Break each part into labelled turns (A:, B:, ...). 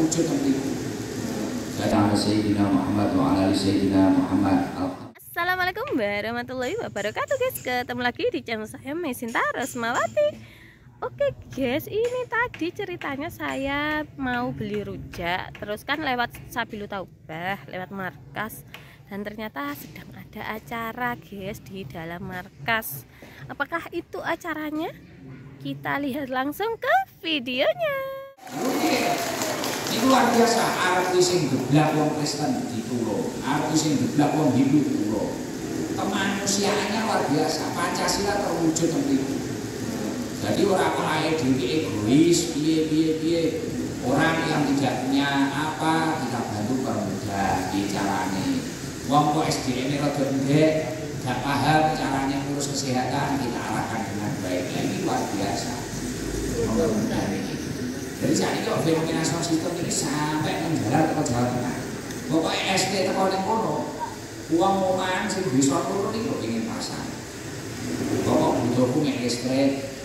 A: terwujud tentu. Sayyidina Muhammad wa ala Sayyidina Muhammad.
B: Assalamualaikum warahmatullahi wabarakatuh guys. Ketemu lagi di channel saya Mesinta Rosmawati. Oke guys, ini tadi ceritanya saya mau beli rujak, terus kan lewat Sabilu Taubah, lewat markas, dan ternyata sedang ada acara guys di dalam markas. Apakah itu acaranya? Kita lihat langsung ke videonya.
A: Ini luar biasa, arti sing geblak wong Kristen di Pulau, arti sing geblak wong Hindu Pulau. Kemanusiaannya luar biasa, Pancasila terwujud tentu. Jadi orang lain diri egois, piye orang yang tidak punya apa kita bantu permudah di caranya. Wong kok SDM rada ndek, gak paham caranya ngurus kesehatan, kita arahkan dengan baik. Ini luar biasa. Mudah-mudahan ini. Jadi saat ini kok fenomena sound system ini sampai menjalar ke Jawa Tengah. Pokoknya SD teko ning kono, uang omongan sing bisa turun iki kok ingin pasang. Pokok butuhku mek listrik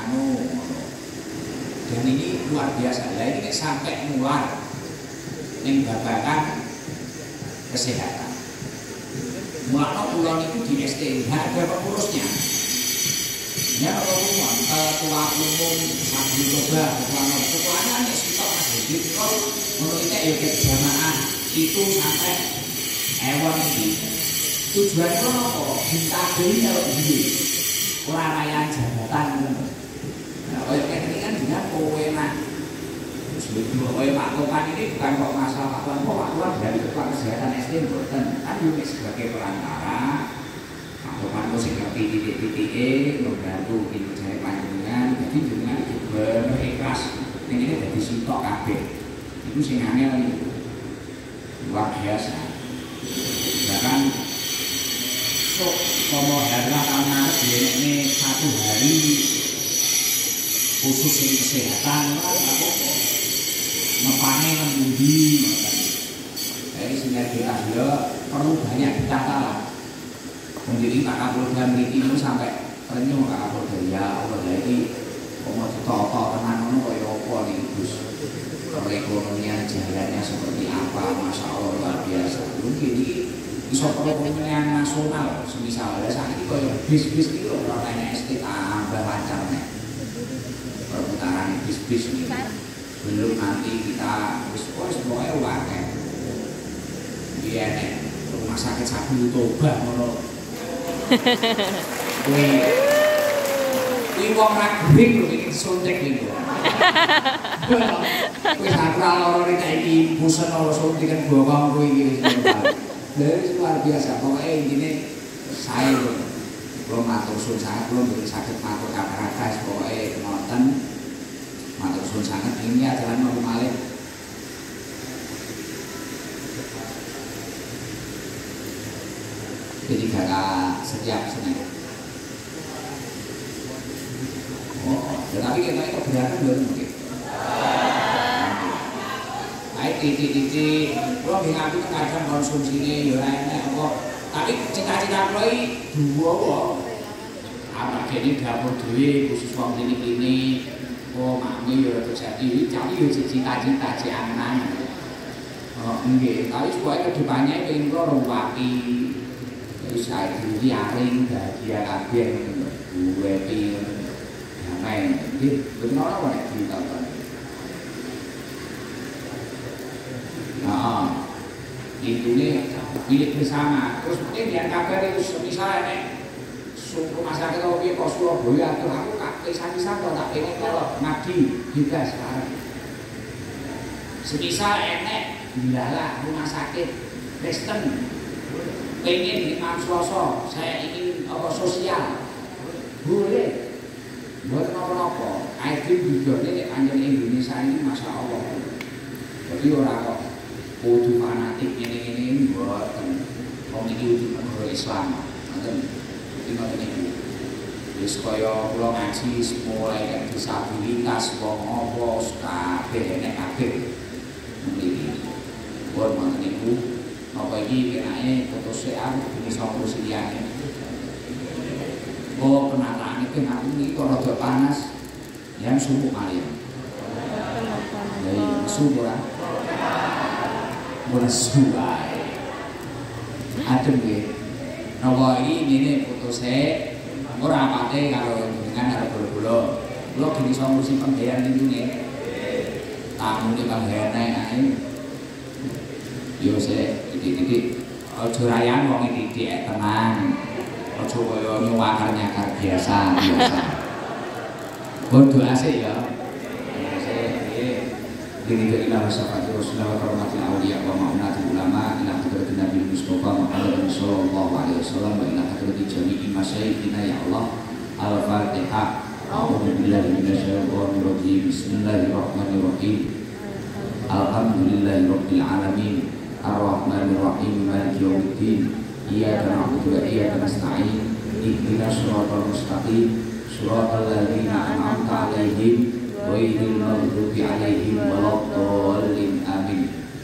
A: dan ini luar biasa. Lah ini sampai nular ning babagan kesehatan. Mulane kula niku di SD ada pengurusnya. Ya umum, ketua umum Sabilu Taubah, ketuanya nek sitok Mas Edi kok ngono iki ya jamaah itu sampai ewon iki. Tujuannya apa? Dintadeli karo dhewe. Ora rayan jabatan ngono. Nah, ini kan juga pewenang. Kowe Pak Tuan ini bukan kok masalah Pak Tuan, Pak Tuan dari Ketua Kesehatan SD mboten. Kan juga sebagai perantara. Pak Tuan itu sing ngerti titik-titike, membantu kinerja panjenengan, jadi jenengan juga ikhlas. Ini dadi sitok kabeh. Itu sing angel iki. Luar biasa. Bahkan sok komo harga karena ini satu hari khusus yang kesehatan ngepane ngendi jadi sinergitas dia perlu banyak ditata lah. Menjadi Pak Kapolda ini sampai renyuh Pak Kapolda ya Allah ini mau ditotok tenan ngono kaya apa nih Gus, perekonomian jalannya seperti apa, Masya Allah luar biasa. Mungkin ini bisa perekonomian nasional semisal saat ini kaya bis-bis itu orangnya ST tambah lancar nih perputaran bis-bis ini. Belum nanti kita semuanya wakai iya nih rumah sakit Sabilu Taubah ngono ini wong ragbing lho ini disuntik gitu wis aku ora nek iki bosen ora suntikan bawang kowe iki wis luar biasa. Pokoknya intine saya belum matur suwun sangat, belum saged matur kabar atas pokoknya nonton matur suwun sangat. Ini acara mau malih jadi kakak setiap Senin. Oh, tetapi kita itu keberatan belum mungkin. Baik titik-titik, kalau mengaku kadang konsumsi ini ya enak kok. Tapi cita-cita kalau dua kok. Apa jadi dapur dewi khusus wong ini. Oh mami ya terjadi, tapi ya cita-cita si anak. Oh enggak, tapi supaya kedepannya pengen kok ruwaki. Terus saya dulu yaring bahagia kabeh gue pil damai. Jadi benar apa nek ditonton. Nah, itu nih milik bersama. Terus mungkin dia kabar itu misalnya nek rumah sakit atau kok Surabaya atau aku kisah-kisah kok tak pengen kalau ngabdi juga sekarang. Semisal enek bilalah rumah sakit Kristen pengen di Imam Selasa, saya ingin apa sosial, boleh, buat apa-apa. Akhirnya videonya anjir Indonesia ini Masya Allah. Jadi orang kok kudu fanatik ini buat komisi untuk Islam, nanti ini. Wis kaya kula ngaji mulai dari disabilitas, wong apa, kabeh nek kabeh mriki. Buat ngoten niku. Apa iki kenake putus sean ini sapa liyane. Oh penataane ki aku iki kok rada panas. Yang subuh kali ya. Jadi subuh nesu wae. Adem nggih. Napa ini foto saya ora apate karo dengan karo kula. Kula gini iso ngurusi pembayaran niku nggih. Tamune pembayaran ae. Yo saya titik-titik aja rayan wong titik tenang. Aja kaya nyuwakar-nyakar biasa. Doa sih ya. Dini ila wasafati Rasulullah wa karamatil awliya wa ma'unatil ulama ila hadratin Nabi Mustafa Muhammad sallallahu alaihi wasallam wa ila hadrati jami'i masyayikhina ya Allah. Al-Fatihah. A'udzu billahi minasyaitonir rajim. Bismillahirrahmanirrahim. Alhamdulillahirabbil alamin. Ar-Rahmanir Rahim. Maliki yaumiddin. Iyyaka na'budu wa iyyaka nasta'in. Ihdinas shiratal mustaqim. Shiratal ladzina an'amta 'alaihim ghairil maghdubi 'alaihim waladdallin. Amin.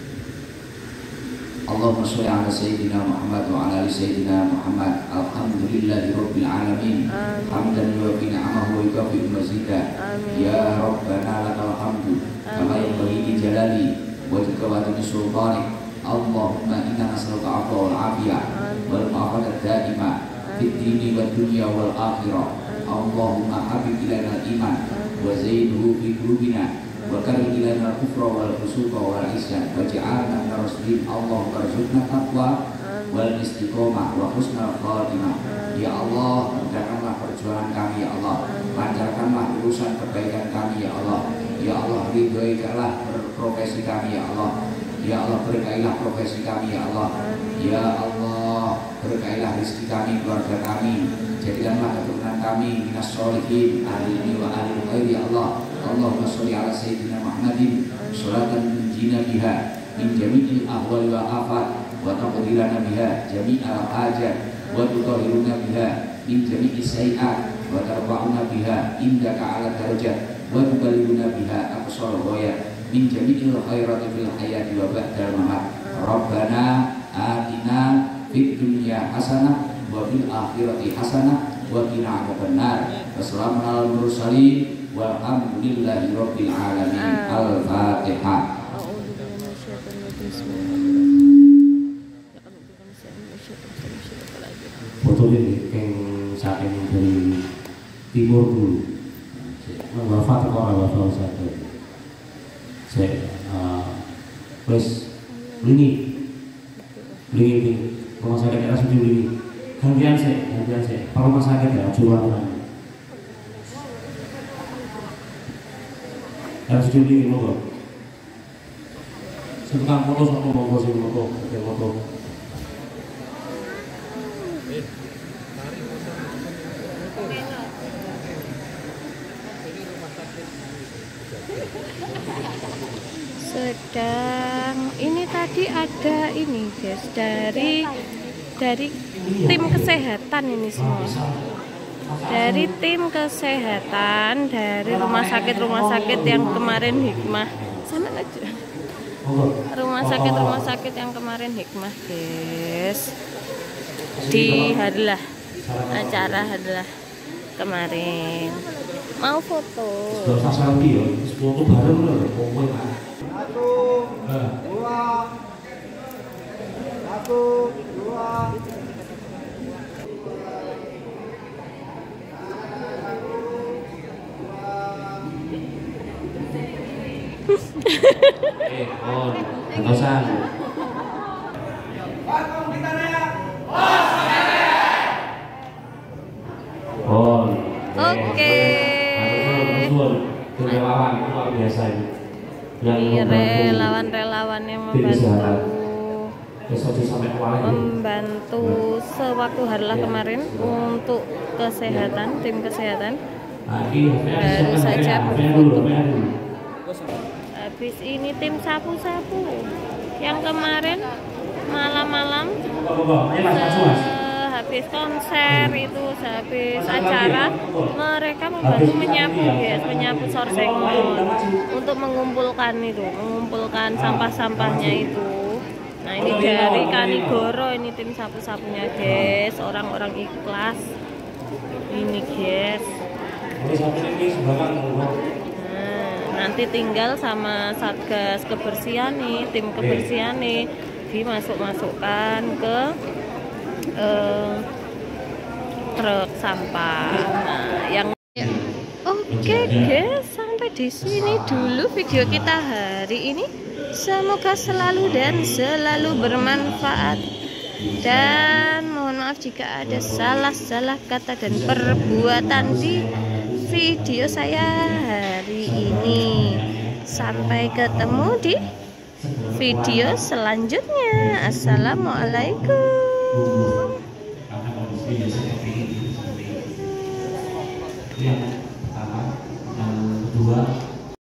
A: Allahumma shalli 'ala sayyidina Muhammad wa 'ala ali sayyidina Muhammad. Alhamdulillahirabbil alamin. Hamdan yuwaffi ni'amahu wa yukafi mazidah. Ya Rabbana lakal hamdu kama yanbaghi li jalali wajhika wa azimi sultanik. Allahumma inna nas'aluka 'afwa wal 'afiyah wal mu'afata ad-da'imah fid dini wad dunya wal akhirah. Allahumma habib ilaina al-iman wa zayyinhu fi qulubina wa karrih ilaina al-kufra wal fusuqa wal isyan waj'alna minar rasulin. Allahumma arzuqna taqwa wal istiqomah wa husnal khatimah. Ya Allah, mudahkanlah perjuangan kami ya Allah, lancarkanlah urusan kebaikan kami ya Allah. Ya Allah, ridhoilah profesi kami ya Allah. Ya Allah, berkailah profesi kami ya Allah. Ya Allah, berkailah rezeki kami, keluarga kami. Jadikanlah keturunan kami minas sholihin ahli wa ahli khair ya Allah. Allahumma sholli ala sayyidina Muhammadin sholatan tunjina biha min jami'il ahwal wa afat wa taqdirana biha jami'al hajat wa tutahhiruna biha min jami'is sayi'at wa tarfa'una biha indaka ala darajat wa tuballighuna biha aqsal ghayat min jami'il khairati fil hayati wa ba'dal mamat. Rabbana atina fid dunya hasanah wa fil akhirati hasanah wa qina adzabannar. Wassalamu alal mursalin walhamdulillahi rabbil alamin. Al-Fatihah.
C: Foto ini yang saking dari timur dulu. Wafat orang wafat satu. Saya wes ini rumah sakit daerah Suci ini. Gantian saya. Kalau rumah sakit ya jualan. Daerah Suci ini monggo. Sekarang foto satu monggo sih monggo.
B: Sedang ini tadi ada ini guys dari tim kesehatan ini semua, dari tim kesehatan dari rumah sakit yang kemarin Hikmah sana aja, rumah sakit yang kemarin Hikmah guys, di Hadlah, acara Hadlah kemarin. Mau foto.
C: Foto bareng loh,
D: Satu, dua.
C: Enggak
B: Oke.
C: Relawan luar biasa ini.
B: Yang relawan yang membantu sewaktu Harlah kemarin untuk kesehatan, tim kesehatan. Baru saja berfoto. Habis ini tim sapu-sapu yang kemarin malam-malam habis konser itu, habis acara mereka membantu menyapu Sorsengon untuk mengumpulkan sampah-sampahnya itu. Nah ini dari Kanigoro, ini tim sapu-sapunya guys, orang-orang ikhlas ini guys. Nanti tinggal sama satgas kebersihan nih, tim kebersihan nih, dimasukkan ke truk sampah. Nah, yang oke guys, sampai di sini dulu video kita hari ini. Semoga selalu dan selalu bermanfaat. Dan mohon maaf jika ada salah-salah kata dan perbuatan di video saya hari ini. Sampai ketemu di video selanjutnya. Assalamualaikum.
C: Yang pertama, yang kedua